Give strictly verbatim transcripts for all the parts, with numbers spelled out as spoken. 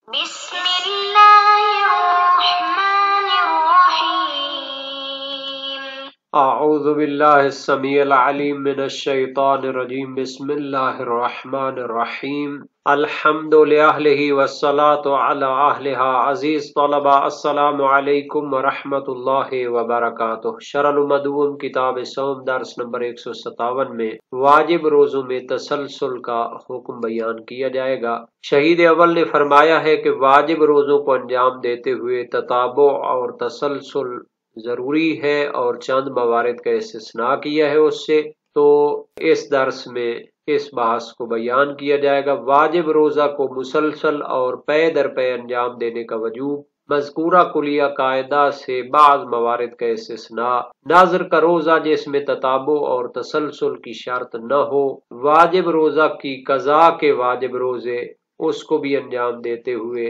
بسم اللہ الرحمن الرحیم اعوذ باللہ السمیع العلیم من الشیطان الرجیم بسم اللہ الرحمن الرحیم الحمد لأہلہ والصلاة علی اہلہا عزیز طلبہ السلام علیکم ورحمۃ اللہ وبرکاتہ۔ شرح المدون کتاب صوم درس نمبر ایک سو ستاون میں واجب روزوں میں تسلسل کا حکم بیان کیا جائے گا۔ شہید اول نے فرمایا ہے کہ واجب روزوں کو انجام دیتے ہوئے تتابع اور تسلسل ضروری ہے اور چند موارد کا استثناء کیا ہے اس سے، تو اس درس میں اس بحث کو بیان کیا جائے گا۔ واجب روزہ کو مسلسل اور پے در پے انجام دینے کا وجوب، مذکورہ کلیہ قاعدہ سے بعض موارد کا استثناء، ناظر کا روزہ جس میں تتابع اور تسلسل کی شرط نہ ہو، واجب روزہ کی قضاء کے واجب روزے اس کو بھی انجام دیتے ہوئے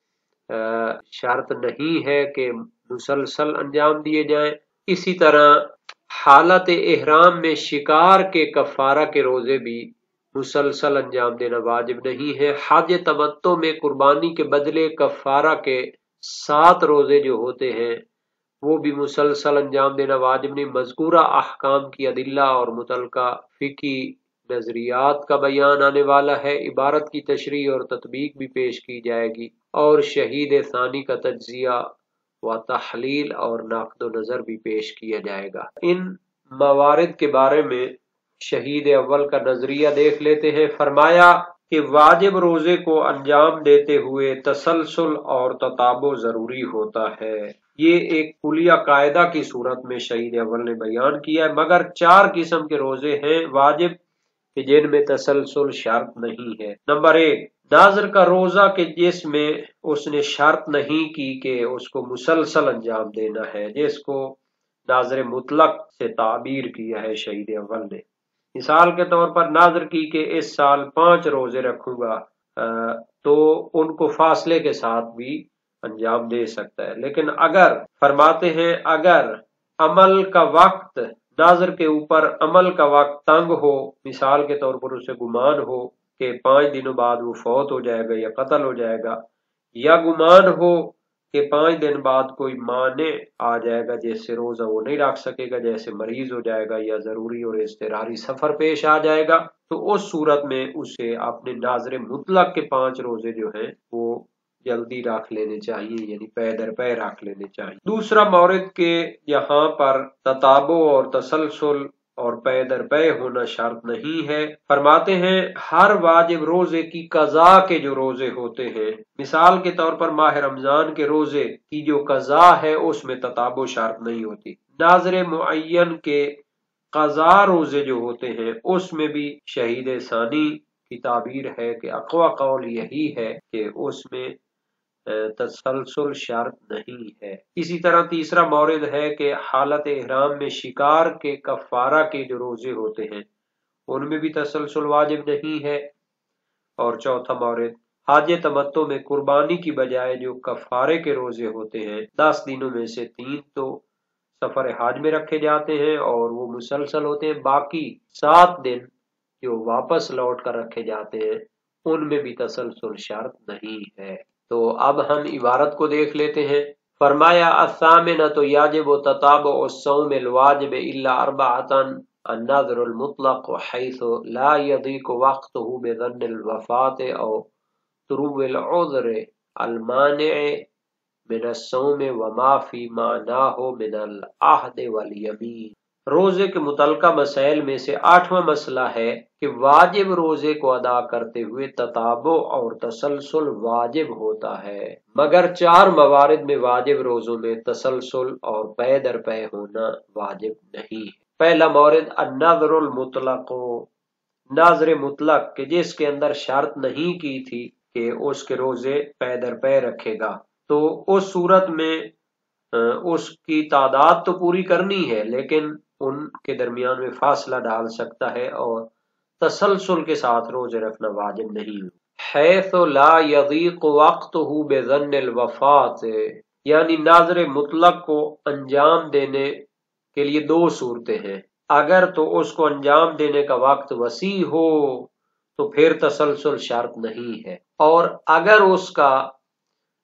شرط نہیں ہے کہ مسلسل انجام دیے جائیں۔ اسی طرح حالت احرام میں شکار کے کفارہ کے روزے بھی مسلسل انجام دینا واجب نہیں ہے۔ حج تمتع میں قربانی کے بدلے کفارہ کے سات روزے جو ہوتے ہیں وہ بھی مسلسل انجام دینا واجب نہیں۔ مذکورہ احکام کی ادلہ اور متعلقہ فقہی نظریات کا بیان آنے والا ہے، عبارت کی تشریح اور تطبیق بھی پیش کی جائے گی، اور شہید ثانی کا تجزیہ و تحلیل اور نقد و نظر بھی پیش کیا جائے گا۔ ان موارد کے بارے میں شہید اول کا نظریہ دیکھ لیتے ہیں۔ فرمایا کہ واجب روزے کو انجام دیتے ہوئے تسلسل اور تتابع ضروری ہوتا ہے۔ یہ ایک کلیہ قاعدہ کی صورت میں شہید اول نے بیان کیا ہے، مگر چار قسم کے روزے ہیں واجب کہ جن میں تسلسل شرط نہیں ہے۔ نمبر ایک، ناظر کا روزہ کہ جس میں اس نے شرط نہیں کی کہ اس کو مسلسل انجام دینا ہے، جس کو ناظر مطلق سے تعبیر کیا ہے شہید اول نے۔ مثال کے طور پر ناظر کی کہ اس سال پانچ روزے رکھوں گا، تو ان کو فاصلے کے ساتھ بھی انجام دے سکتا ہے۔ لیکن اگر فرماتے ہیں اگر عمل کا وقت ناظر کے اوپر عمل کا وقت تنگ ہو، مثال کے طور پر اسے گمان ہو کہ پانچ دنوں بعد وہ فوت ہو جائے گا یا قتل ہو جائے گا، یا گمان ہو کہ پانچ دن بعد کوئی مانع آ جائے گا جس سے روزہ وہ نہیں رکھ سکے گا، جیسے مریض ہو جائے گا یا ضروری اور اضطراری سفر پیش آ جائے گا، تو اس صورت میں اسے اپنے ناظر مطلق کے پانچ روزے جو ہیں وہ جلدی رکھ لینے چاہیے، یعنی پے در پے رکھ لینے چاہیے۔ دوسرا مورد کہ یہاں پر تتابع اور تسلسل اور پے در پے ہونا شرط نہیں ہے۔ فرماتے ہیں ہر واجب روزے کی قضاء کے جو روزے ہوتے ہیں، مثال کے طور پر ماہ رمضان کے روزے کی جو قضاء ہے اس میں تتابع شرط نہیں ہوتی۔ ناظر معین کے قضاء روزے جو ہوتے ہیں اس میں بھی شہید ثانی کی تعبیر ہے کہ اقوی قول یہی ہے کہ اس میں تسلسل شرط نہیں ہے۔ اسی طرح تیسرا مورد ہے کہ حالت احرام میں شکار کے کفارہ کے جو روزے ہوتے ہیں ان میں بھی تسلسل واجب نہیں ہے۔ اور چوتھا مورد حج تمتع میں قربانی کی بجائے جو کفارے کے روزے ہوتے ہیں، دس دنوں میں سے تین تو سفر حج میں رکھے جاتے ہیں اور وہ مسلسل ہوتے ہیں، باقی سات دن جو واپس لوٹ کر رکھے جاتے ہیں ان میں بھی تسلسل شرط نہیں ہے۔ تو اب ہم عبارت کو دیکھ لیتے ہیں۔ فرمایا الثامنۃ یجب تتابع الصوم الواجب الا اربعۃ النذر المطلق حيث لا يضيق وقته بظن الوفاة او طروء العذر المانع من الصوم وما في معناه من العهد والیمین۔ روزے کے متعلقہ مسائل میں سے آٹھواں مسئلہ ہے کہ واجب روزے کو ادا کرتے ہوئے تتابع اور تسلسل واجب ہوتا ہے، مگر چار موارد میں واجب روزوں میں تسلسل اور پے در پے ہونا واجب نہیں ہے۔ پہلا مورد النذر المطلق، ناظر مطلق کہ جس کے اندر شرط نہیں کی تھی کہ اس کے روزے پے در پے رکھے گا، تو اس صورت میں اس کی تعداد تو پوری کرنی ہے لیکن ان کے درمیان میں فاصلہ ڈال سکتا ہے اور تسلسل کے ساتھ روزے رکھنا واجب نہیں۔ حیث لا یضیق وقتہ بظن الوفاة، یعنی ناظر مطلق کو انجام دینے کے لیے دو صورتیں ہیں، اگر تو اس کو انجام دینے کا وقت وسیع ہو تو پھر تسلسل شرط نہیں ہے، اور اگر اس کا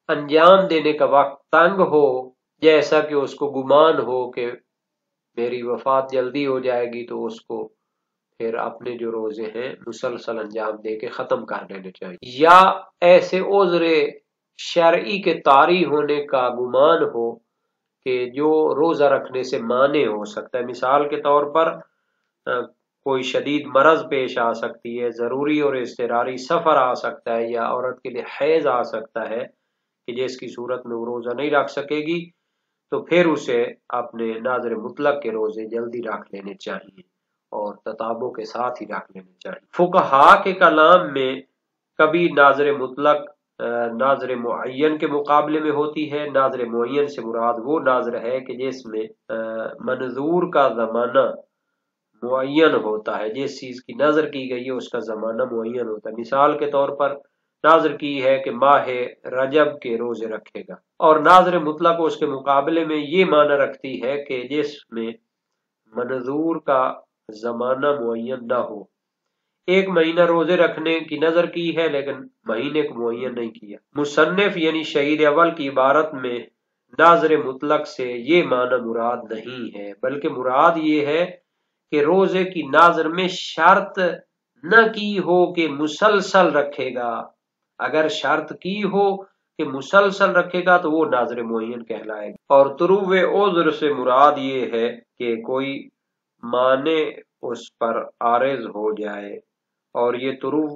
انجام دینے کا وقت تنگ ہو، جیسا کہ اس کو گمان ہو کہ میری وفات جلدی ہو جائے گی، تو اس کو پھر اپنے جو روزے ہیں مسلسل انجام دے کے ختم کر لینے چاہیے۔ یا ایسے عذر شرعی کے طاری ہونے کا گمان ہو کہ جو روزہ رکھنے سے مانع ہو سکتا ہے، مثال کے طور پر کوئی شدید مرض پیش آ سکتی ہے، ضروری اور اضطراری سفر آ سکتا ہے، یا عورت کے لیے حیض آ سکتا ہے کہ جس کی صورت میں وہ روزہ نہیں رکھ سکے گی، تو پھر اسے اپنے ناظر مطلق کے روزے جلدی رکھ لینے چاہیے اور تتابع کے ساتھ ہی رکھ لینے چاہیے۔ فقہا کے کلام میں کبھی ناظر مطلق ناظر معین کے مقابلے میں ہوتی ہے۔ ناظر معین سے مراد وہ ناظر ہے کہ جس میں منظور کا زمانہ معین ہوتا ہے، جس چیز کی نظر کی گئی ہے اس کا زمانہ معین ہوتا ہے۔ مثال کے طور پر ناظر کی ہے کہ ماہ رجب کے روزے رکھے گا، اور ناظر مطلق اس کے مقابلے میں یہ معنی رکھتی ہے کہ جس میں منظور کا زمانہ معین نہ ہو۔ ایک مہینہ روزے رکھنے کی نظر کی ہے لیکن مہینے کو معین نہیں کیا۔ مصنف یعنی شہید اول کی عبارت میں ناظر مطلق سے یہ معنی مراد نہیں ہے، بلکہ مراد یہ ہے کہ روزے کی ناظر میں شرط نہ کی ہو کہ مسلسل رکھے گا۔ اگر شرط کی ہو کہ مسلسل رکھے گا تو وہ ناظر معین کہلائے گا۔ اور طروع عذر سے مراد یہ ہے کہ کوئی معنی اس پر عارض ہو جائے، اور یہ طروع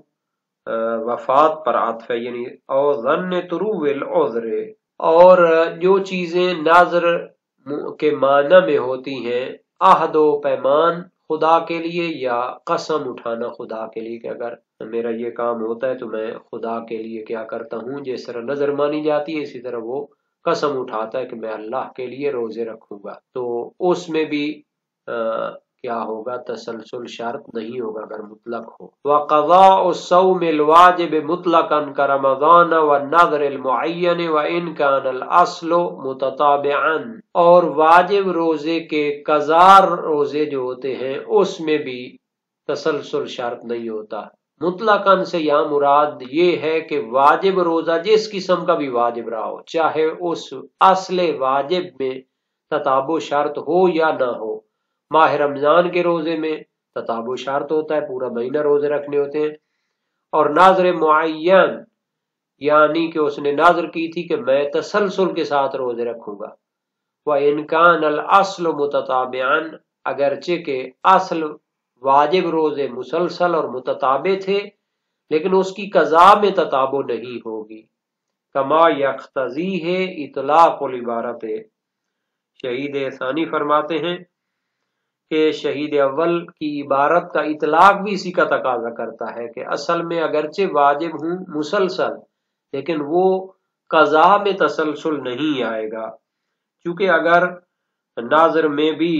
وفات پر عطف ہے، یعنی او ظن طروع العذر۔ اور جو چیزیں ناظر کے معنی میں ہوتی ہیں، عہد و پیمان خدا کے لیے یا قسم اٹھانا خدا کے لیے، کہ اگر میرا یہ کام ہوتا ہے تو میں خدا کے لیے کیا کرتا ہوں، جس طرح نظر مانی جاتی ہے اسی طرح وہ قسم اٹھاتا ہے کہ میں اللہ کے لیے روزے رکھوں گا، تو اس میں بھی آ, کیا ہوگا، تسلسل شرط نہیں ہوگا اگر مطلق ہو۔ وَقَضَاءُ الصَّوْمِ الْوَاجِبِ مُطْلَقًا كَرَمَضَانَ وَالنَّذْرِ الْمُعَيَّنِ وَإِنْ كَانَ الْأَصْلُ مُتَتَابِعًا۔ اور واجب روزے کے قضا روزے جو ہوتے ہیں اس میں بھی تسلسل شرط نہیں ہوتا۔ مطلقاً سے یہاں مراد یہ ہے کہ واجب روزہ جس قسم کا بھی واجب رہا ہو، چاہے اس اصل واجب میں تتابع شرط ہو یا نہ ہو۔ ماہ رمضان کے روزے میں تتابع شرط ہوتا ہے، پورا مہینہ روزے رکھنے ہوتے ہیں۔ اور ناظر معین یعنی کہ اس نے ناظر کی تھی کہ میں تسلسل کے ساتھ روزے رکھوں گا۔ وَإِنْ كَانَ الْأَصْلُ مُتَتَابِعًا، اگرچہ کہ اصل واجب روزے مسلسل اور متتابع تھے لیکن اس کی قضا میں تتابع نہیں ہوگی۔ کما یقتضیہ اطلاق العبارت، شہید ثانی فرماتے ہیں کہ شہید اول کی عبارت کا اطلاق بھی اسی کا تقاضا کرتا ہے کہ اصل میں اگرچہ واجب ہوں مسلسل لیکن وہ قضا میں تسلسل نہیں آئے گا، کیونکہ اگر ناظر میں بھی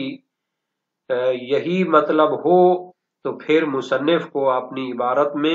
یہی مطلب ہو تو پھر مصنف کو اپنی عبارت میں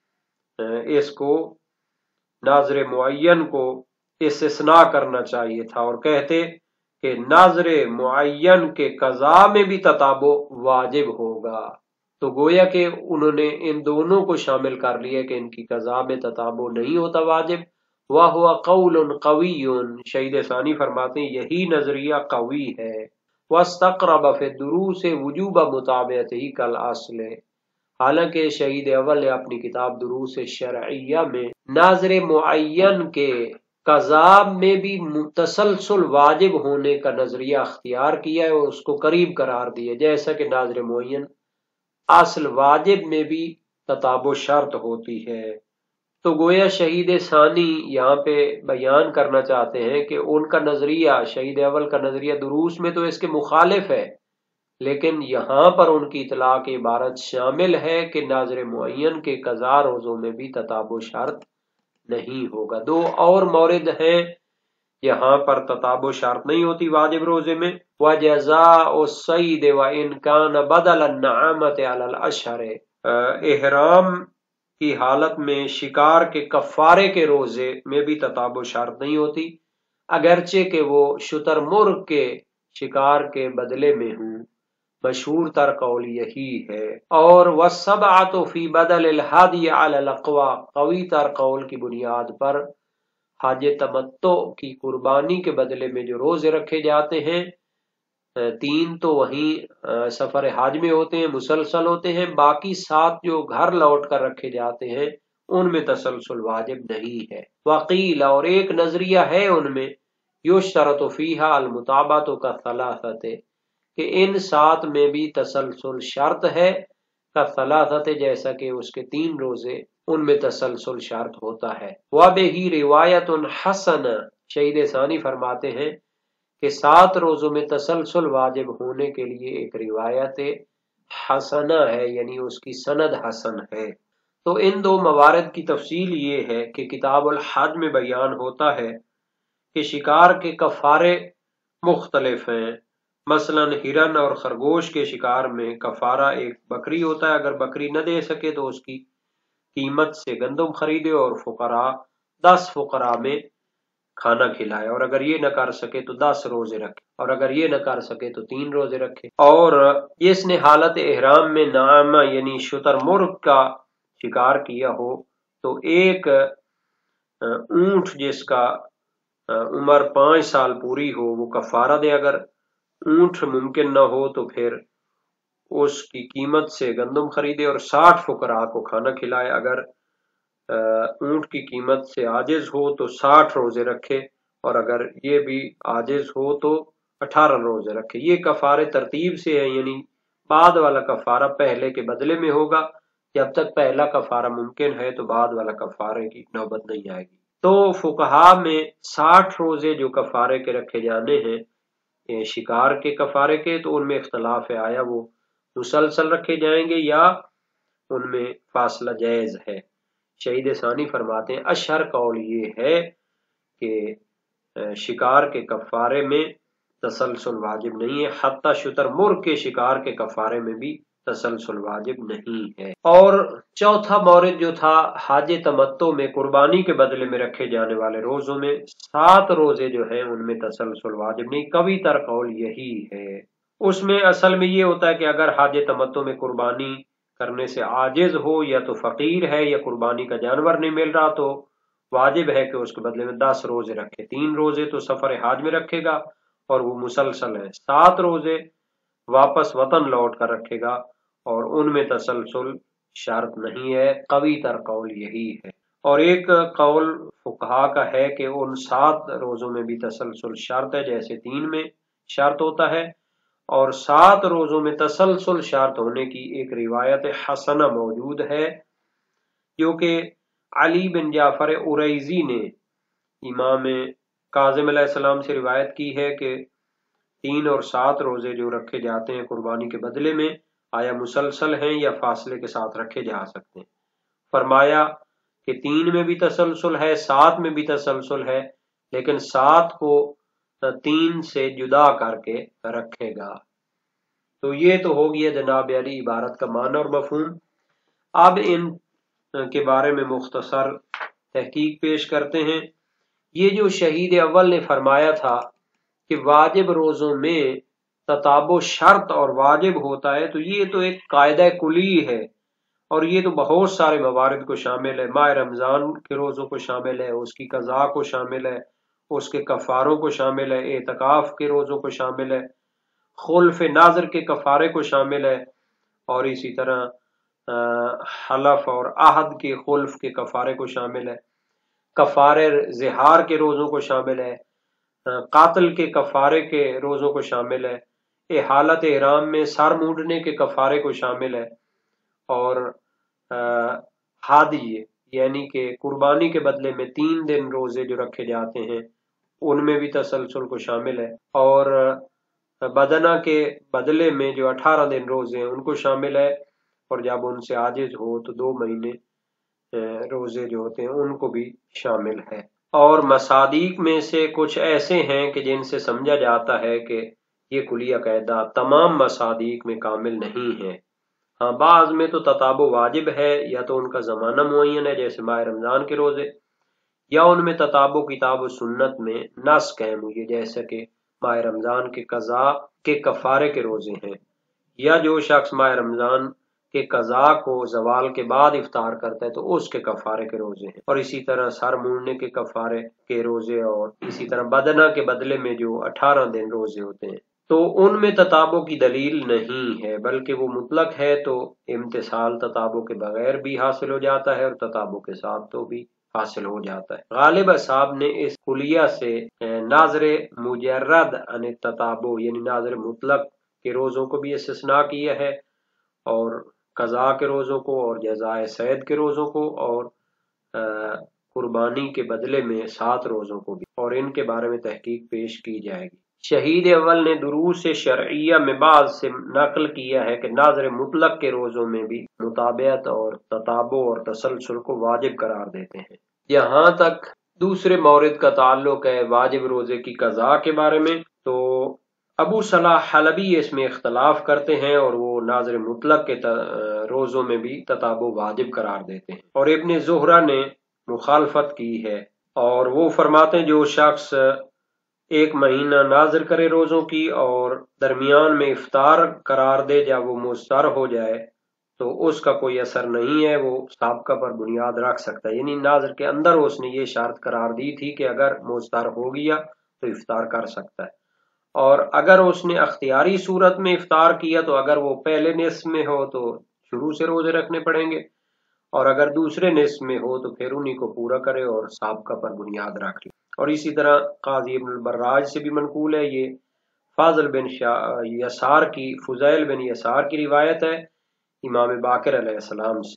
اس کو ناظر معین کو استثناء کرنا چاہیے تھا اور کہتے کہ ناظر معین کے قضا میں بھی تتابع واجب ہوگا، تو گویا کہ انہوں نے ان دونوں کو شامل کر لیا کہ ان کی قضا میں تتابع نہیں ہوتا واجب۔ وَهُوَ قَوْلٌ قَوِيٌّ، شہید ثانی فرماتے ہیں یہی نظریہ قوی ہے۔ وَاسْتَقْرَبَ فِي الدُّرُوسِ وُجُوبَ مُطَابَقَتِهِ كَالْأَصْلِ، حالانکہ شہید اول نے اپنی کتاب دروس شرعیہ میں ناظر معین کے قضا میں بھی تسلسل واجب ہونے کا نظریہ اختیار کیا ہے اور اس کو قریب قرار دیا، جیسا کہ ناظر معین اصل واجب میں بھی تتابع شرط ہوتی ہے۔ تو گویا شہید ثانی یہاں پہ بیان کرنا چاہتے ہیں کہ ان کا نظریہ، شہید اول کا نظریہ دروس میں تو اس کے مخالف ہے، لیکن یہاں پر ان کی اطلاق عبارت شامل ہے کہ ناظر معین کے قضا روزوں میں بھی تتابع شرط نہیں ہوگا۔ دو اور مورد ہیں یہاں پر تتابع شرط نہیں ہوتی واجب روزے میں۔ وَجَزَاءُ الصَّيْدِ وَإِنْ كَانَ بَدَلَ النَّعَامَةِ عَلَى الْأَشْهَرِ، احرام کی حالت میں شکار کے کفارے کے روزے میں بھی تتابع شرط نہیں ہوتی، اگرچہ کہ وہ شتر مرغ کے شکار کے بدلے میں ہوں، مشہور تر قول یہی ہے۔ اور وَالسَّبْعَةُ فِي بَدَلِ الْحَدْيِ عَلَى الْأَقْوَى، قوی تر قول کی بنیاد پر حج تمتع کی قربانی کے بدلے میں جو روزے رکھے جاتے ہیں، تین تو وہیں سفر حج میں ہوتے ہیں، مسلسل ہوتے ہیں، باقی سات جو گھر لوٹ کر رکھے جاتے ہیں ان میں تسلسل واجب نہیں ہے۔ وقیل، اور ایک نظریہ ہے ان میں، یشترط فیہا المتابعۃ کالثلاثۃ، کہ ان سات میں بھی تسلسل شرط ہے، کالثلاثۃ جیسا کہ اس کے تین روزے ان میں تسلسل شرط ہوتا ہے۔ وبہ روایت حسن، شہید ثانی فرماتے ہیں کہ سات روزوں میں تسلسل واجب ہونے کے لیے ایک روایت حسنہ ہے، یعنی اس کی سند حسن ہے۔ تو ان دو موارد کی تفصیل یہ ہے کہ کتاب الحج میں بیان ہوتا ہے کہ شکار کے کفارے مختلف ہیں۔ مثلا ہرن اور خرگوش کے شکار میں کفارہ ایک بکری ہوتا ہے، اگر بکری نہ دے سکے تو اس کی قیمت سے گندم خریدے اور فقراء دس فقراء میں کھانا کھلائے، اور اگر یہ نہ کر سکے تو دس روزے رکھے، اور اگر یہ نہ کر سکے تو تین روزے رکھے۔ اور جس نے حالت احرام میں نعامہ یعنی شتر مرغ کا شکار کیا ہو تو ایک اونٹ جس کا عمر پانچ سال پوری ہو وہ کفارہ دے، اگر اونٹ ممکن نہ ہو تو پھر اس کی قیمت سے گندم خریدے اور ساٹھ فقراء کو کھانا کھلائے، اگر اونٹ کی قیمت سے عاجز ہو تو ساٹھ روزے رکھے، اور اگر یہ بھی عاجز ہو تو اٹھارہ روزے رکھے۔ یہ کفارے ترتیب سے ہے، یعنی بعد والا کفارہ پہلے کے بدلے میں ہوگا، جب تک پہلا کفارہ ممکن ہے تو بعد والا کفارے کی نوبت نہیں آئے گی۔ تو فقہا میں ساٹھ روزے جو کفارے کے رکھے جانے ہیں شکار کے کفارے کے، تو ان میں اختلاف ہے، آیا وہ مسلسل رکھے جائیں گے یا ان میں فاصلہ جائز ہے۔ شہید ثانی فرماتے ہیں اشہر قول یہ ہے کہ شکار کے کفارے میں تسلسل واجب نہیں ہے، حتیٰ شتر مرغ کے شکار کے کفارے میں بھی تسلسل واجب نہیں ہے۔ اور چوتھا مورد جو تھا حج تمتع میں قربانی کے بدلے میں رکھے جانے والے روزوں میں سات روزے جو ہیں ان میں تسلسل واجب نہیں، کبھی تر قول یہی ہے۔ اس میں اصل میں یہ ہوتا ہے کہ اگر حج تمتع میں قربانی کرنے سے عاجز ہو یا تو فقیر ہے یا قربانی کا جانور نہیں مل رہا تو واجب ہے کہ اس کے بدلے میں دس روزے رکھے، تین روزے تو سفر حج میں رکھے گا اور وہ مسلسل ہے، سات روزے واپس وطن لوٹ کر رکھے گا اور ان میں تسلسل شرط نہیں ہے، قوی تر قول یہی ہے۔ اور ایک قول فقہا کا ہے کہ ان سات روزوں میں بھی تسلسل شرط ہے، جیسے تین میں شرط ہوتا ہے، اور سات روزوں میں تسلسل شرط ہونے کی ایک روایت حسنہ موجود ہے جو کہ علی بن جعفر اریزی نے امام کاظم علیہ السلام سے روایت کی ہے کہ تین اور سات روزے جو رکھے جاتے ہیں قربانی کے بدلے میں آیا مسلسل ہیں یا فاصلے کے ساتھ رکھے جا سکتے ہیں۔ فرمایا کہ تین میں بھی تسلسل ہے، سات میں بھی تسلسل ہے، لیکن سات کو تین سے جدا کر کے رکھے گا۔ تو یہ تو ہو گیا جناب علی عبارت کا معنی اور مفہوم۔ اب ان کے بارے میں مختصر تحقیق پیش کرتے ہیں۔ یہ جو شہید اول نے فرمایا تھا کہ واجب روزوں میں تتابع شرط اور واجب ہوتا ہے، تو یہ تو ایک قاعدہ کلی ہے، اور یہ تو بہت سارے موارد کو شامل ہے، ماہ رمضان کے روزوں کو شامل ہے، اس کی قضاء کو شامل ہے، اس کے کفاروں کو شامل ہے، اعتکاف کے روزوں کو شامل ہے، خلف ناظر کے کفارے کو شامل ہے، اور اسی طرح حلف اور عہد کے خلف کے کفارے کو شامل ہے، کفارے زہار کے روزوں کو شامل ہے، قاتل کے کفارے کے روزوں کو شامل ہے، حالت احرام میں سر مونڈنے کے کفارے کو شامل ہے، اور ہادی یعنی کہ قربانی کے بدلے میں تین دن روزے جو رکھے جاتے ہیں ان میں بھی تسلسل کو شامل ہے، اور بدنہ کے بدلے میں جو اٹھارہ دن روزے ہیں ان کو شامل ہے، اور جب ان سے عاجز ہو تو دو مہینے روزے جو ہوتے ہیں ان کو بھی شامل ہے۔ اور مصادیق میں سے کچھ ایسے ہیں کہ جن سے سمجھا جاتا ہے کہ یہ کلیہ قاعدہ تمام مصادیق میں کامل نہیں ہے، ہاں بعض میں تو تتابع واجب ہے، یا تو ان کا زمانہ معین ہے جیسے ماہ رمضان کے روزے، یا ان میں تتابع کتاب و سنت میں نص قائم ہوئی ہے جیسے کہ ماہ رمضان کے قضاء کے کفارے کے روزے ہیں، یا جو شخص ماہ رمضان کہ قضا کو زوال کے بعد افطار کرتا ہے تو اس کے کفارے کے روزے ہیں، اور اسی طرح سر مونڈنے کے کفارے کے روزے، اور اسی طرح بدنہ کے بدلے میں جو اٹھارہ دن روزے ہوتے ہیں، تو ان میں تتابع کی دلیل نہیں ہے، بلکہ وہ مطلق ہے تو امتثال تتابع کے بغیر بھی حاصل ہو جاتا ہے اور تتابع کے ساتھ تو بھی حاصل ہو جاتا ہے۔ غالب صاحب نے اس کلیہ سے ناظر مجرد ان تتابع یعنی ناظر مطلق کے روزوں کو بھی استثناء کیا ہے، اور قضاء کے روزوں کو، اور جزائے صید کے روزوں کو، اور قربانی کے بدلے میں سات روزوں کو بھی، اور ان کے بارے میں تحقیق پیش کی جائے گی۔ شہید اول نے دروس شرعیہ میں بعض سے نقل کیا ہے کہ ناظر مطلق کے روزوں میں بھی مطابعت اور تتابع اور تسلسل کو واجب قرار دیتے ہیں۔ یہاں تک دوسرے مورد کا تعلق ہے واجب روزے کی قضاء کے بارے میں، تو ابو صلاح حلبی اس میں اختلاف کرتے ہیں اور وہ ناظر مطلق کے روزوں میں بھی تتابع واجب قرار دیتے ہیں، اور ابن زہرہ نے مخالفت کی ہے، اور وہ فرماتے ہیں جو شخص ایک مہینہ ناظر کرے روزوں کی اور درمیان میں افطار قرار دے جب وہ مضطر ہو جائے تو اس کا کوئی اثر نہیں ہے، وہ سابقہ پر بنیاد رکھ سکتا ہے، یعنی ناظر کے اندر اس نے یہ شرط قرار دی تھی کہ اگر مضطر ہو گیا تو افطار کر سکتا ہے، اور اگر اس نے اختیاری صورت میں افطار کیا تو اگر وہ پہلے نصف میں ہو تو شروع سے روزے رکھنے پڑیں گے، اور اگر دوسرے نصف میں ہو تو پھر انہی کو پورا کرے اور سابقہ پر بنیاد رکھ لے۔ اور اسی طرح قاضی ابن البراج سے بھی منقول ہے، یہ فاضل بن یسار کی فضیل بن یسار کی روایت ہے امام باقر علیہ السلام سے۔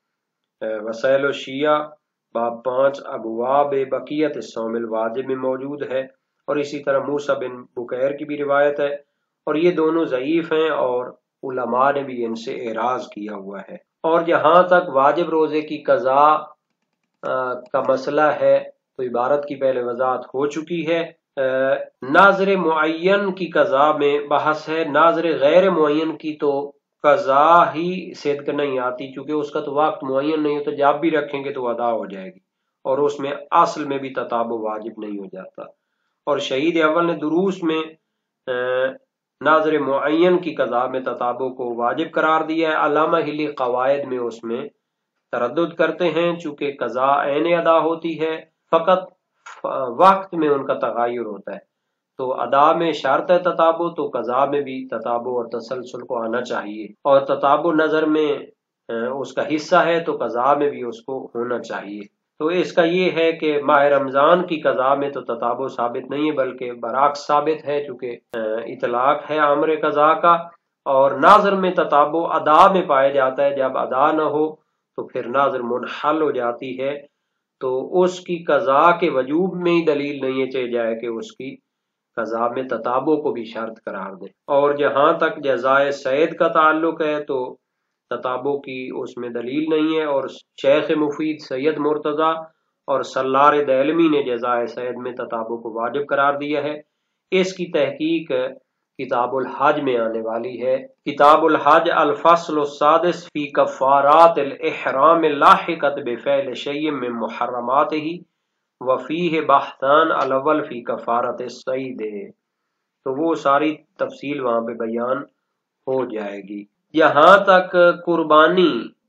وسائل الشیعہ باب پانچ ابواب بقیت الصوم الواجب میں موجود ہے، اور اسی طرح موسیٰ بن بکیر کی بھی روایت ہے، اور یہ دونوں ضعیف ہیں اور علماء نے بھی ان سے اعراض کیا ہوا ہے۔ اور جہاں تک واجب روزے کی قضاء کا مسئلہ ہے تو عبارت کی پہلے وضاحت ہو چکی ہے۔ ناظر معین کی قضاء میں بحث ہے، ناظر غیر معین کی تو قضاء ہی صدق نہیں آتی، چونکہ اس کا تو وقت معین نہیں ہوتا، جب بھی رکھیں گے تو ادا ہو جائے گی، اور اس میں اصل میں بھی تتابع واجب نہیں ہو جاتا۔ اور شہید اول نے دروس میں ناظر معین کی قضاء میں تتابع کو واجب قرار دیا ہے۔ علامہ ہلی قواعد میں اس میں تردد کرتے ہیں، چونکہ قضاء عین ادا ہوتی ہے، فقط وقت میں ان کا تغیر ہوتا ہے، تو ادا میں شرط ہے تتابع، تو قضاء میں بھی تتابع اور تسلسل کو آنا چاہیے، اور تتابع نظر میں اس کا حصہ ہے تو قضاء میں بھی اس کو ہونا چاہیے۔ تو اس کا یہ ہے کہ ماہ رمضان کی قضاء میں تو تتابع ثابت نہیں ہے، بلکہ برعکس ثابت ہے، چونکہ اطلاق ہے امر قضاء کا، اور ناظر میں تتابع ادا میں پایا جاتا ہے، جب ادا نہ ہو تو پھر ناظر منحل ہو جاتی ہے، تو اس کی قضاء کے وجوب میں ہی دلیل نہیں ہے چاہے جائے کہ اس کی قضاء میں تتابع کو بھی شرط قرار دے۔ اور جہاں تک جزائے صید کا تعلق ہے تو تتابع کی اس میں دلیل نہیں ہے، اور شیخ مفید سید مرتضی اور سلار دیلمی نے جزائے صید میں تتابع کو واجب قرار دیا ہے۔ اس کی تحقیق کتاب الحج میں آنے والی ہے۔ کتاب الحج الفصل السادس فی کفارات الاحرام لاحقت بفعل شیء من محرماتہ وفیہ بحثان الاول فی کفارت الصید، تو وہ ساری تفصیل وہاں پہ بیان ہو جائے گی۔ یہاں تک قربانی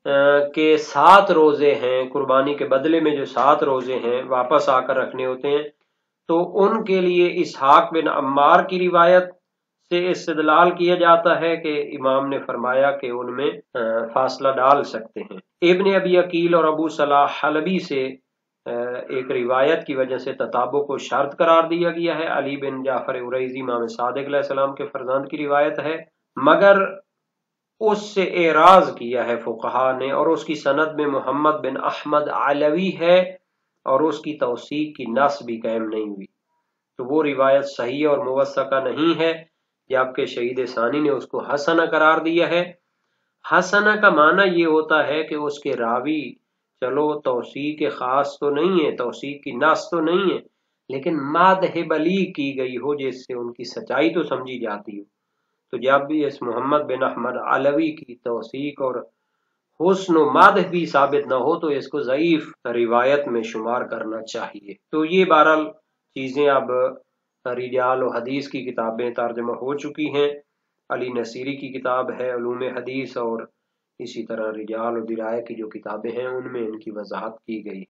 کے سات روزے ہیں، قربانی کے بدلے میں جو سات روزے ہیں واپس آ کر رکھنے ہوتے ہیں، تو ان کے لیے اسحاق بن عمار کی روایت سے استدلال کیا جاتا ہے کہ امام نے فرمایا کہ ان میں فاصلہ ڈال سکتے ہیں۔ ابن ابی عقیل اور ابو صلاح حلبی سے ایک روایت کی وجہ سے تتابع کو شرط قرار دیا گیا ہے۔ علی بن جعفر عریضی امام صادق علیہ السلام کے فرزند کی روایت ہے، مگر اس سے اعراض کیا ہے فقہا نے، اور اس کی سند میں محمد بن احمد علوی ہے، اور اس کی توثیق کی نص بھی قائم نہیں ہوئی، تو وہ روایت صحیح اور موثقہ نہیں ہے، جبکہ شہید ثانی نے اس کو حسنہ قرار دیا ہے۔ حسنہ کا معنی یہ ہوتا ہے کہ اس کے راوی چلو توثیق خاص تو نہیں ہے، توثیق کی نص تو نہیں ہے، لیکن مدح بلیغ کی گئی ہو جس سے ان کی سچائی تو سمجھی جاتی ہو، تو جب بھی اس محمد بن احمد علوی کی توثیق اور حسن و مدح بھی ثابت نہ ہو تو اس کو ضعیف روایت میں شمار کرنا چاہیے۔ تو یہ بہرحال چیزیں اب رجال و حدیث کی کتابیں ترجمہ ہو چکی ہیں، علی نصیری کی کتاب ہے علوم حدیث، اور اسی طرح رجال و درائے کی جو کتابیں ہیں ان میں ان کی وضاحت کی گئی۔